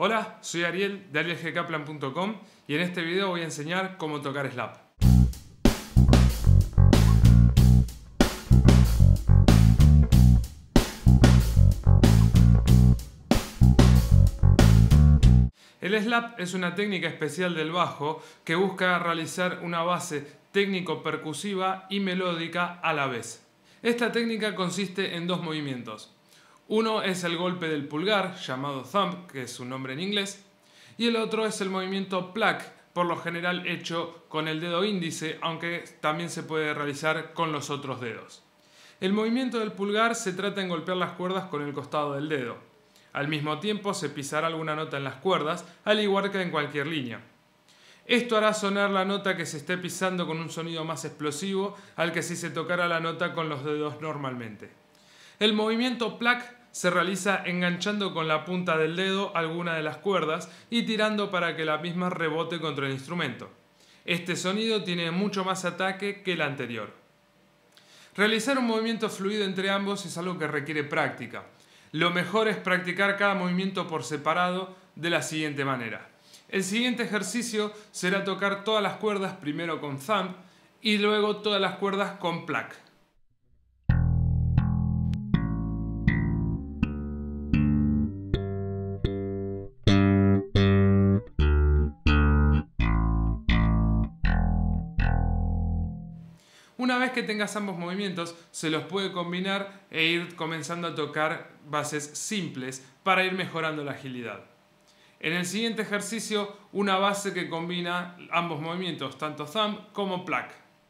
Hola, soy Ariel de arielgkaplan.com y en este video voy a enseñar cómo tocar slap. El slap es una técnica especial del bajo que busca realizar una base técnico-percusiva y melódica a la vez. Esta técnica consiste en dos movimientos. Uno es el golpe del pulgar, llamado thumb, que es su nombre en inglés, y el otro es el movimiento pluck, por lo general hecho con el dedo índice, aunque también se puede realizar con los otros dedos. El movimiento del pulgar se trata en golpear las cuerdas con el costado del dedo. Al mismo tiempo se pisará alguna nota en las cuerdas, al igual que en cualquier línea. Esto hará sonar la nota que se esté pisando con un sonido más explosivo al que si se tocara la nota con los dedos normalmente. El movimiento pluck se realiza enganchando con la punta del dedo alguna de las cuerdas y tirando para que la misma rebote contra el instrumento. Este sonido tiene mucho más ataque que el anterior. Realizar un movimiento fluido entre ambos es algo que requiere práctica. Lo mejor es practicar cada movimiento por separado de la siguiente manera. El siguiente ejercicio será tocar todas las cuerdas primero con thumb y luego todas las cuerdas con pluck. Una vez que tengas ambos movimientos, se los puede combinar e ir comenzando a tocar bases simples para ir mejorando la agilidad. En el siguiente ejercicio, una base que combina ambos movimientos, tanto thumb como pluck.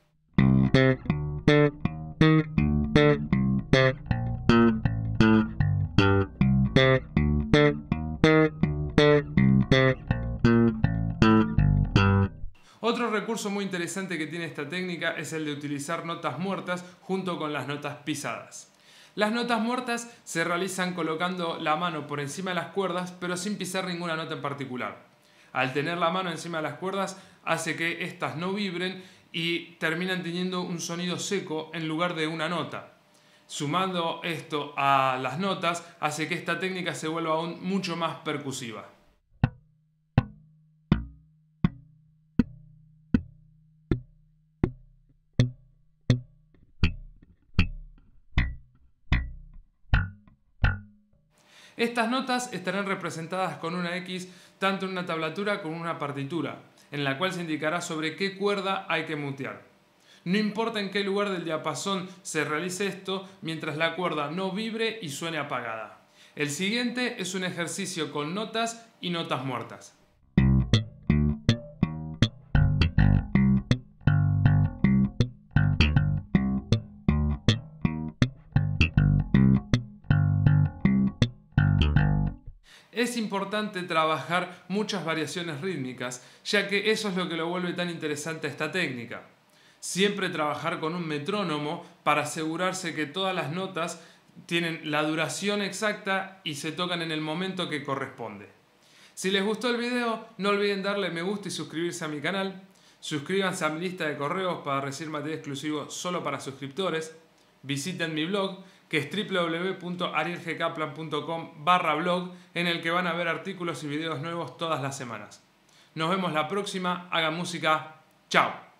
Otro recurso muy interesante que tiene esta técnica es el de utilizar notas muertas junto con las notas pisadas. Las notas muertas se realizan colocando la mano por encima de las cuerdas pero sin pisar ninguna nota en particular. Al tener la mano encima de las cuerdas hace que éstas no vibren y terminan teniendo un sonido seco en lugar de una nota. Sumando esto a las notas hace que esta técnica se vuelva aún mucho más percusiva. Estas notas estarán representadas con una X tanto en una tablatura como en una partitura, en la cual se indicará sobre qué cuerda hay que mutear. No importa en qué lugar del diapasón se realice esto, mientras la cuerda no vibre y suene apagada. El siguiente es un ejercicio con notas y notas muertas. Es importante trabajar muchas variaciones rítmicas, ya que eso es lo que lo vuelve tan interesante a esta técnica. Siempre trabajar con un metrónomo para asegurarse que todas las notas tienen la duración exacta y se tocan en el momento que corresponde. Si les gustó el video, no olviden darle me gusta y suscribirse a mi canal. Suscríbanse a mi lista de correos para recibir material exclusivo solo para suscriptores. Visiten mi blog, que es www.arielgkaplan.com/blog, en el que van a ver artículos y videos nuevos todas las semanas. Nos vemos la próxima, hagan música, chao.